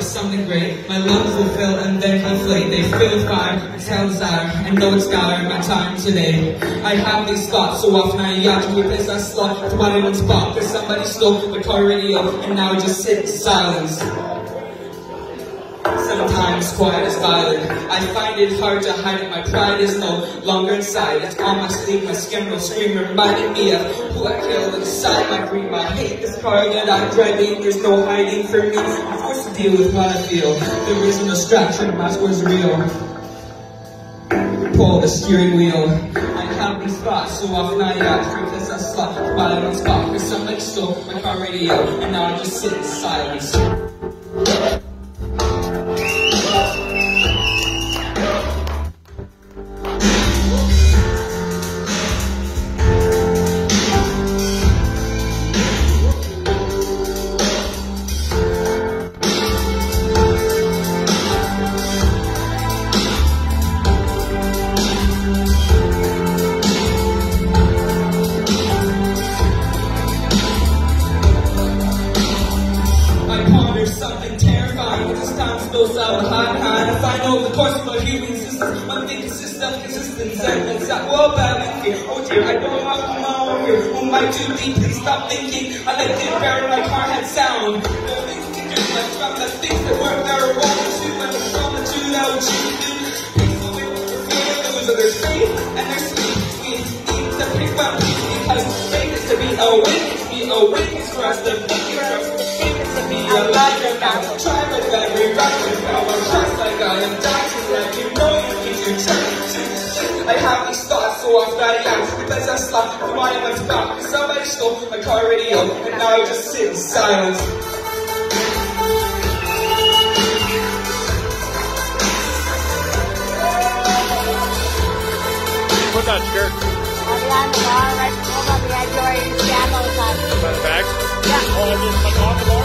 something great. My lungs will fill and then deflate. They fill with fire, exhale desire. I know it's gathering my time today. I have these thoughts so often I yacht to replace that slot to my own spot. Cause somebody stole my car radio and now I just sit in silence. Sometimes quiet is violent. I find it hard to hide it. My pride is no longer inside. It's on my sleeve, my skin will scream, reminding me of who I killed inside my dream. I hate this car that I'm driving. There's no hiding from me. I'm forced to deal with what I feel. There is no distraction, my score's real. Pull the steering wheel. I have these thoughts so often I yacht to replace that slot to my own spot. Cause somebody stole my car radio and now I just sit in silence. Something terrifying, but this time spills out the high kind. If I know the course of my human existence, one thing consists of consistence and that will badly fear. Oh dear, I don't know how my own here. Who am I too deep? Please stop thinking. I let it bury my car had sound. No things can do like from the things that work very well to when the from the two that would choose to do. People will fear those of their faith and their sleep. We need to pick up peace because faith is to be awake. To be awake is for us to think for us. To be alive and now try with every record. Now I'm just like I am dying to let you know you need to change. I have these thoughts so often I act because I stopped the why I went to back. Because somebody stole my car radio and now I just sit in silence. Put that shirt. I'll be on the bar right over behind your stand all the time. Is that a bag? Yeah. Oh, I just cut off the bar?